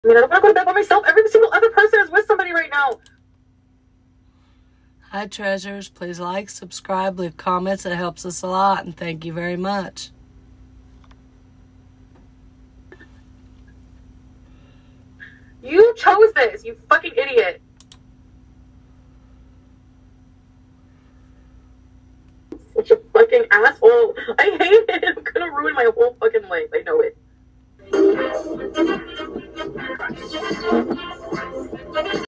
I mean, I don't want to go to bed by myself. Every single other person is with somebody right now. Hi, treasures. Please like, subscribe, leave comments. It helps us a lot, and thank you very much. You chose this, you fucking idiot. Such a fucking asshole. I hate it. I'm gonna ruin my whole fucking life. I know it.